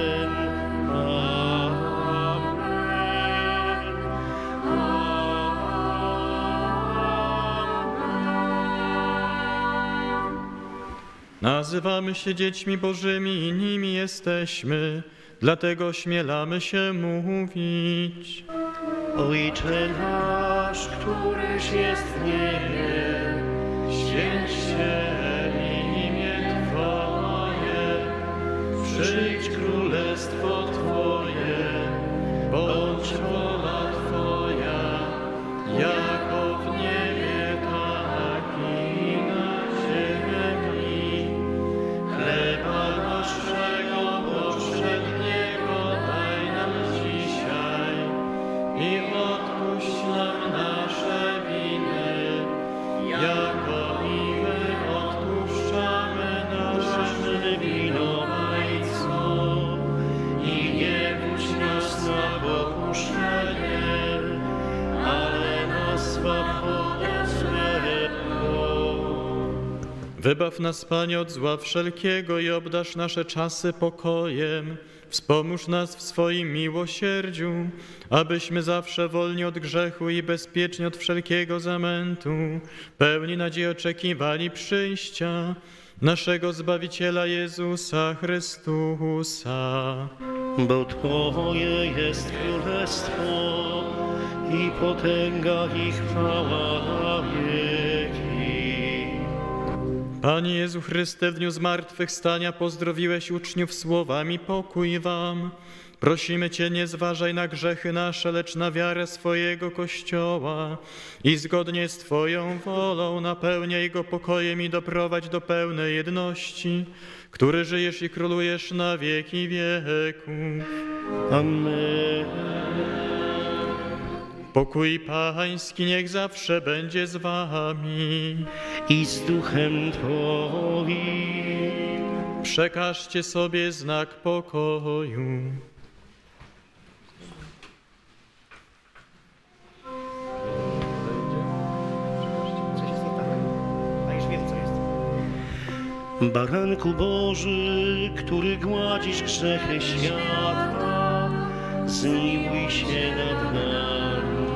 Nazywamy się dziećmi Bożymi i nimi jesteśmy, dlatego śmielamy się mówić. Ojcze nasz, któryś jest w niebie, Święć się imię Twoje, przyjdź królestwo Twoje, bądź wola Twoja, jako w niebie, tak i na ziemi. Chleba naszego powszedniego daj nam dzisiaj i odpuść nam nasze winy, jako i my odpuszczamy naszym winowajcom. I nie wódź nas na pokuszenie, ale nas zbaw ode złego. Wybaw nas, Panie, od zła wszelkiego i obdarz nasze czasy pokojem. Wspomóż nas w swoim miłosierdziu, abyśmy zawsze wolni od grzechu i bezpieczni od wszelkiego zamętu, pełni nadziei oczekiwali przyjścia naszego Zbawiciela Jezusa Chrystusa. bo Twoje jest królestwo i potęga i chwała na wieki. Panie Jezu Chryste, w dniu zmartwychwstania pozdrowiłeś uczniów słowami pokój wam. Prosimy Cię, nie zważaj na grzechy nasze, lecz na wiarę swojego Kościoła i zgodnie z Twoją wolą napełniaj go pokojem i doprowadź do pełnej jedności, który żyjesz i królujesz na wieki wieków. Amen. Pokój Pański niech zawsze będzie z Wami. I z duchem Twoim. Przekażcie sobie znak pokoju. Baranku Boży, który gładzisz grzechy świata, zmiłuj się nad nami.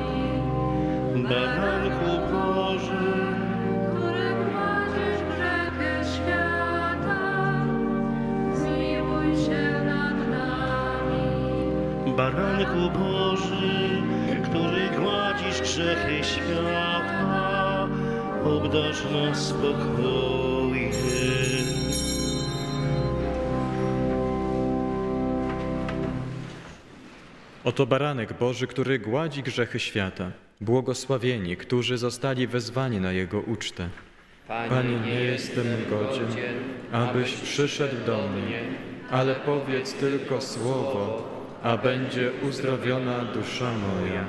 Baranku Boży, który gładzisz grzechy świata, zmiłuj się nad nami. Baranku Boży, który gładzisz grzechy świata, obdarz nas spokojem. Oto baranek Boży, który gładzi grzechy świata. Błogosławieni, którzy zostali wezwani na Jego ucztę. Panie, nie jestem godzien, abyś przyszedł do mnie, ale powiedz tylko słowo, a będzie uzdrowiona dusza moja.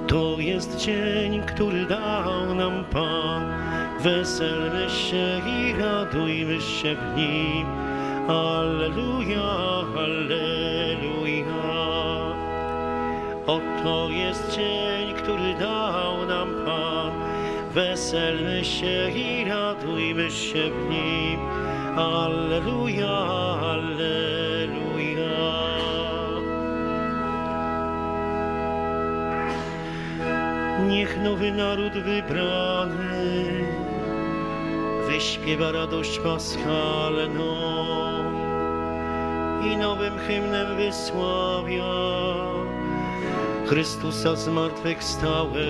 To jest dzień, który dał nam Pan. Weselmy się i radujmy się w nim. Alleluja, alleluja. Oto jest dzień, który dał nam Pan. Weselmy się i radujmy się w nim. Alleluja, alleluja. Niech nowy naród wybrany wyśpiewa radość paschalną i nowym hymnem wysławia Chrystusa zmartwychwstałego.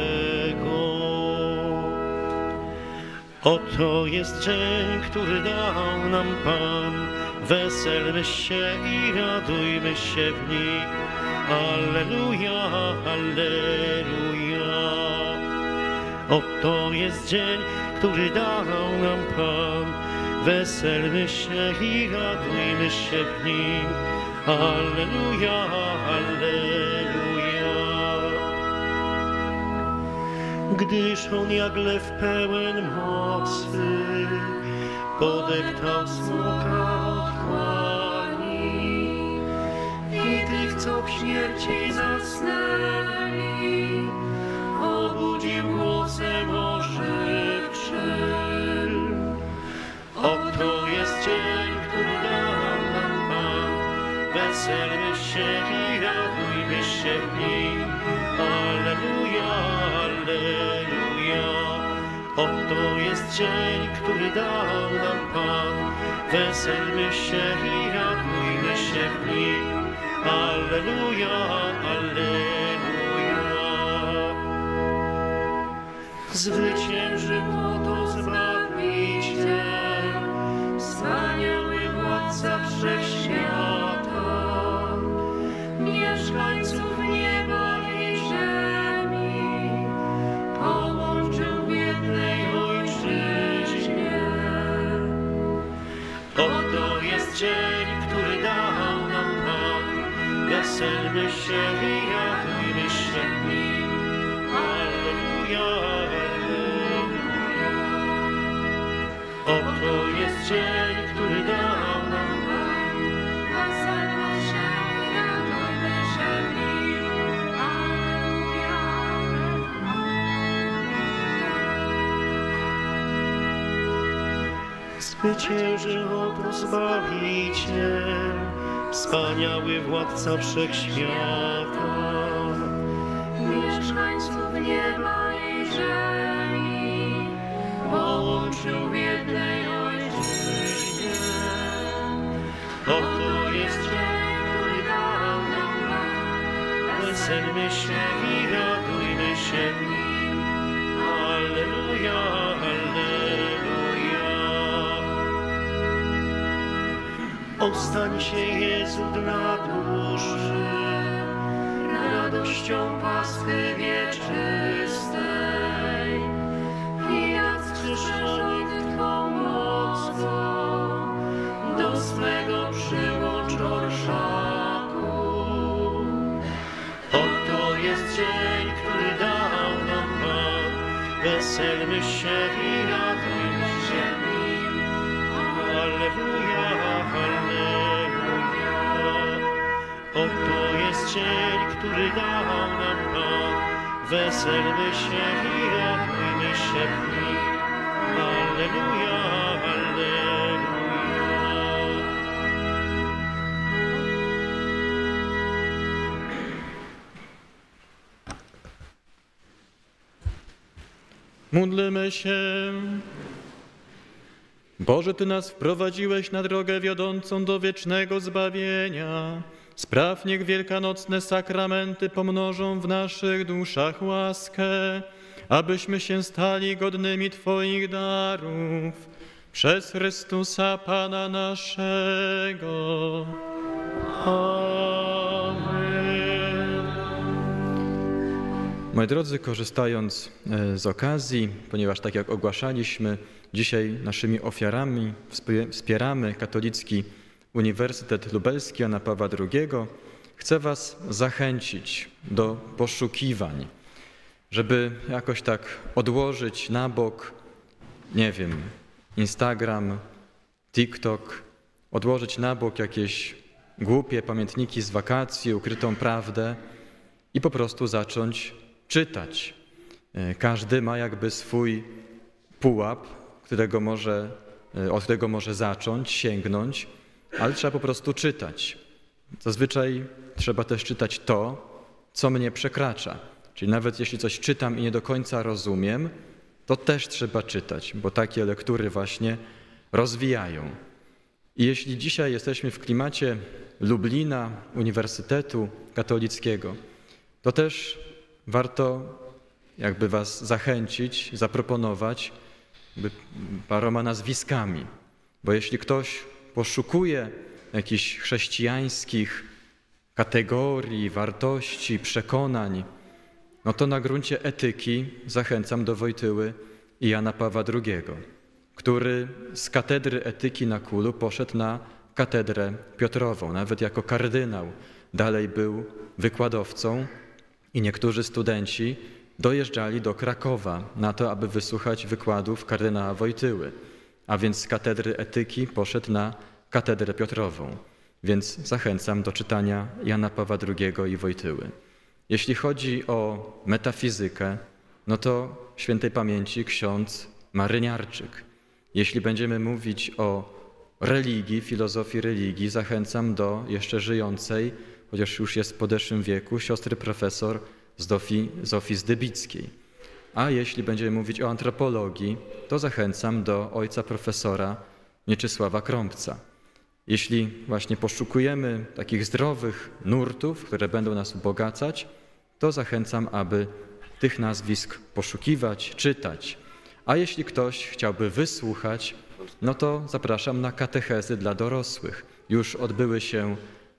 Oto jest dzień, który dał nam Pan. Weselmy się i radujmy się w nim. Alleluja, alleluja. Oto jest dzień, który dał nam Pan. Weselmy się i radujmy się w nim. Alleluja, alleluja. Gdyż on jak lew pełen mocy podeptał smoka otchłani i tych, co w śmierci zasnęli, obudził głosem ożywczym. Oto jest dzień, który dał nam Pan. Weselmy się i radujmy się w nim. Alleluja, alleluja. Oto jest dzień, który dał nam Pan. Weselmy się i radujmy się w nim. Alleluja, alleluja. Zwyciężył oto Zbawiciel, wspaniały Władca Wszechświata, mieszkańców nieba i ziemi połączył w jednej ojczyźnie. Oto jest dzień, który dał nam Pan. Weselmy się i radujmy się w nim. Alleluja, alleluja. Oto jest dzień, który dał nam Pan. Weselmy się i radujmy się w nim. Alleluja, alleluja. Zwyciężył oto Zbawiciel, wspaniały Władca Wszechświata. Mieszkańców nieba i ziemi połączył w jednej ojczyźnie. Oto jest dzień, który dał nam Pan. Weselmy się i radujmy się w nim. Alleluja, alleluja. Ostań się Jezu dla duszy radością Paschy wieczystej i jak skrzeszony Twą mocą do swego przyłącz orszaku. Oto jest dzień, który dał nam Pan. Weselmy się i radujmy się w nim. Alleluja, alleluja. Oto jest dzień, który dał nam Pan. Weselmy się i radujmy się w nim. Alleluja, alleluja. Módlmy się. Boże, Ty nas wprowadziłeś na drogę wiodącą do wiecznego zbawienia. Spraw, niech wielkanocne sakramenty pomnożą w naszych duszach łaskę, abyśmy się stali godnymi Twoich darów. Przez Chrystusa Pana naszego. Amen. Moi drodzy, korzystając z okazji, ponieważ tak jak ogłaszaliśmy, dzisiaj naszymi ofiarami wspieramy Katolicki Uniwersytet Lubelski Jana Pawła II, chcę Was zachęcić do poszukiwań. żeby jakoś tak odłożyć na bok, nie wiem, Instagram, TikTok, odłożyć na bok jakieś głupie pamiętniki z wakacji, ukrytą prawdę i po prostu zacząć czytać. Każdy ma jakby swój pułap, od którego może zacząć, sięgnąć, ale trzeba po prostu czytać. Zazwyczaj trzeba też czytać to, co mnie przekracza. Czyli nawet jeśli coś czytam i nie do końca rozumiem, to też trzeba czytać, bo takie lektury właśnie rozwijają. I jeśli dzisiaj jesteśmy w klimacie Lublina, Uniwersytetu Katolickiego, to też warto jakby was zachęcić, zaproponować paroma nazwiskami. Bo jeśli ktoś poszukuje jakichś chrześcijańskich kategorii, wartości, przekonań, no to na gruncie etyki zachęcam do Wojtyły i Jana Pawła II, który z katedry etyki na Kulu poszedł na katedrę Piotrową, nawet jako kardynał. Dalej był wykładowcą i niektórzy studenci dojeżdżali do Krakowa na to, aby wysłuchać wykładów kardynała Wojtyły, a więc z katedry etyki poszedł na katedrę Piotrową. Więc zachęcam do czytania Jana Pawła II i Wojtyły. Jeśli chodzi o metafizykę, no to świętej pamięci ksiądz Maryniarczyk. Jeśli będziemy mówić o religii, filozofii religii, zachęcam do jeszcze żyjącej, chociaż już jest w podeszłym wieku, siostry profesor Zofii Zdybickiej. A jeśli będziemy mówić o antropologii, to zachęcam do ojca profesora Mieczysława Krąbca. Jeśli właśnie poszukujemy takich zdrowych nurtów, które będą nas ubogacać, to zachęcam, aby tych nazwisk poszukiwać, czytać. A jeśli ktoś chciałby wysłuchać, no to zapraszam na katechezy dla dorosłych. Już odbyły się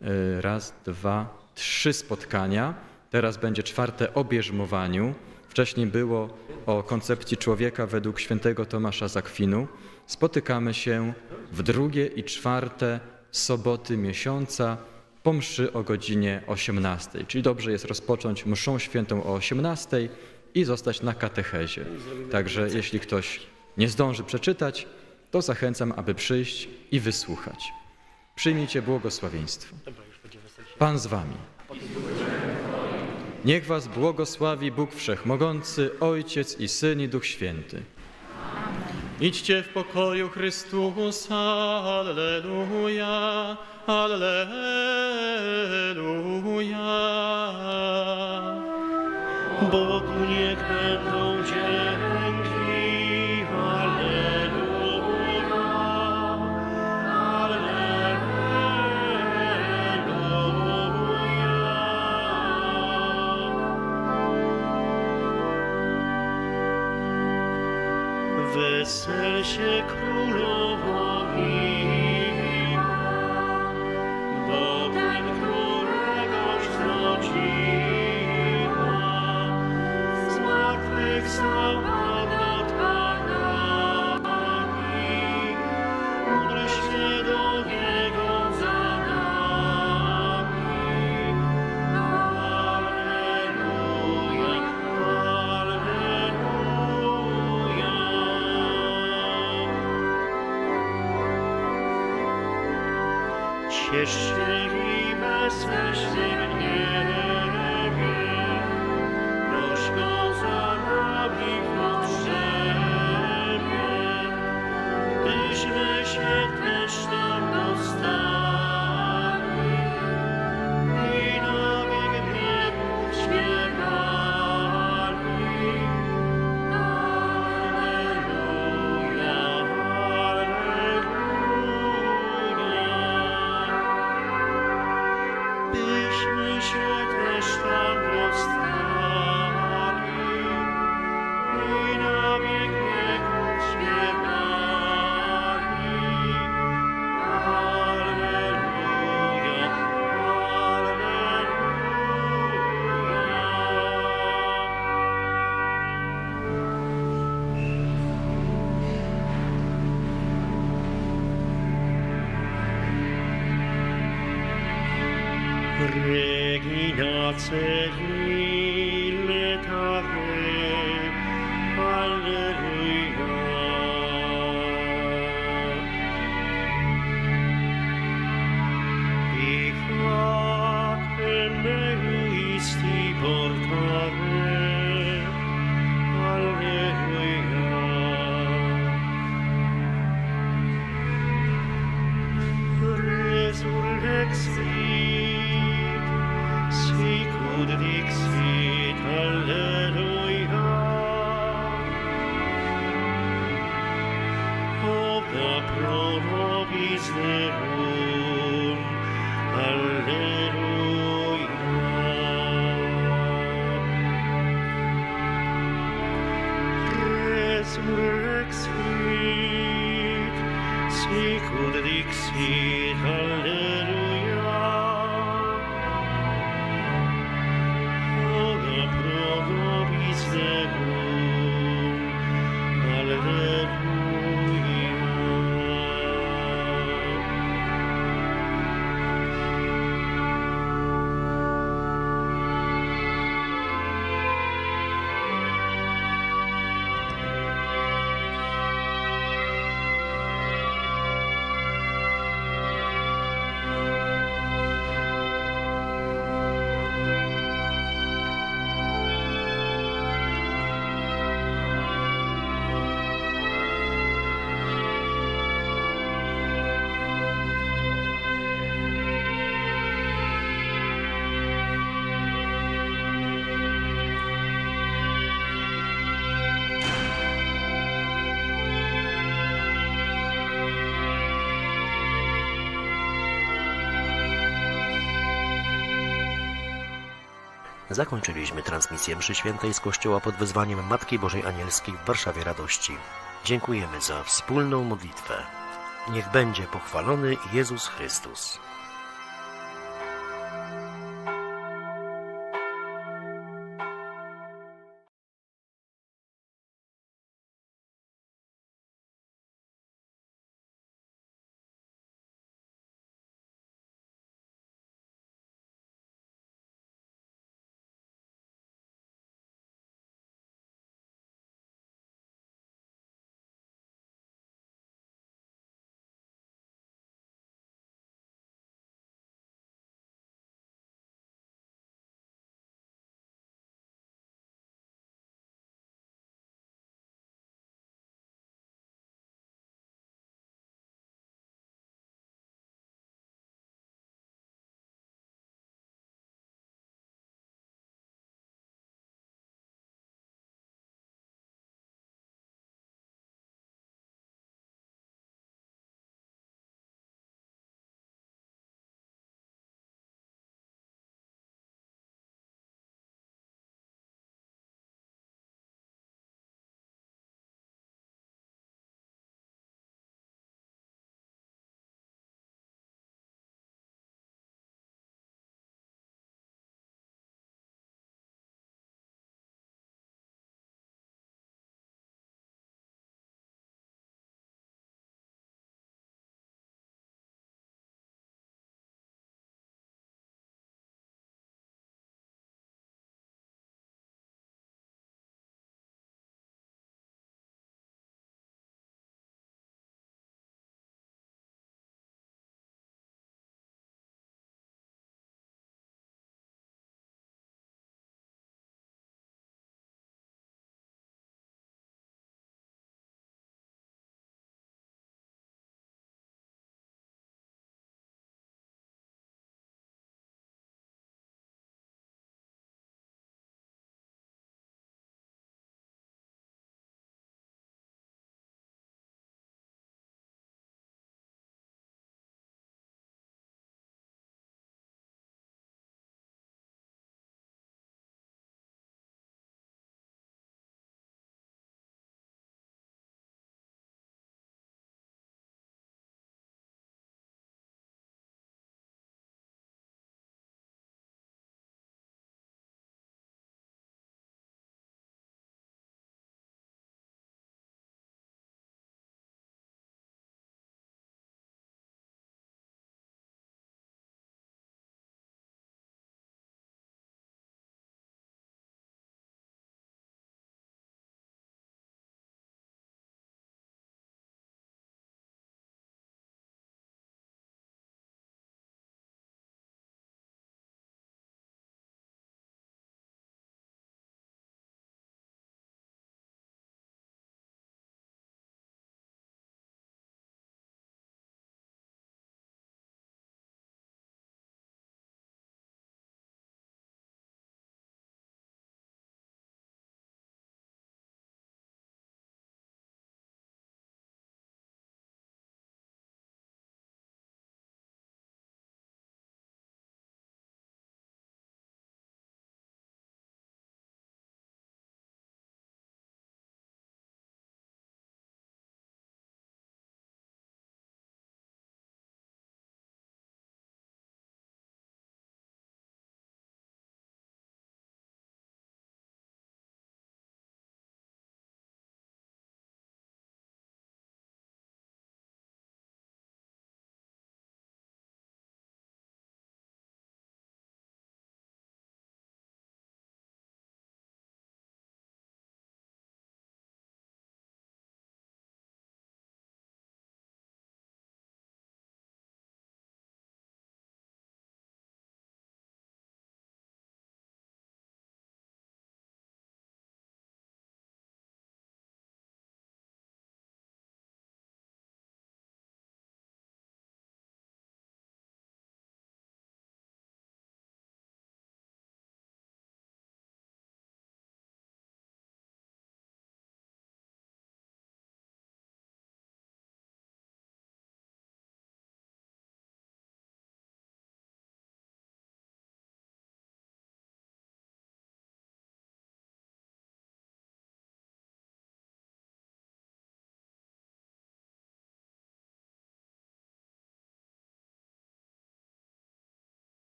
3 spotkania. Teraz będzie 4 o bierzmowaniu. Wcześniej było o koncepcji człowieka według świętego Tomasza z Akwinu. Spotykamy się w 2. i 4 soboty miesiąca po mszy o godzinie 18. Czyli dobrze jest rozpocząć mszą świętą o 18 i zostać na katechezie. Także jeśli ktoś nie zdąży przeczytać, to zachęcam, aby przyjść i wysłuchać. Przyjmijcie błogosławieństwo. Pan z wami. Niech was błogosławi Bóg Wszechmogący, Ojciec i Syn i Duch Święty. Idźcie w pokoju Chrystusa, alleluja, alleluja. Bogu niech będą dzięki, alleluja, alleluja. Wesel się królowo miła, Bogiem któregoś zrodziła, zmartwychwstał Pan nad panami, módlcie do Niego za nami. Alleluja, alleluja. Cieszcie i weselcie w niebie, proś Go za nami w potrzebie, byśmy się też tam dostali i na wiek wieków śpiewali. Alleluja, alleluja. Byśmy się też tam dostali i na wiek wieków śpiewali. Alleluja, alleluja. Regina Celi, leta Rexit, sicut dixit, Alleluia. Obra pro nobis Deum, Alleluia. Resurrexit, sicut dixit, Alleluia. Ora pro nobis Deum, Alleluia. Zakończyliśmy transmisję mszy świętej z Kościoła pod wezwaniem Matki Bożej Anielskiej w Warszawie Radości. Dziękujemy za wspólną modlitwę. Niech będzie pochwalony Jezus Chrystus.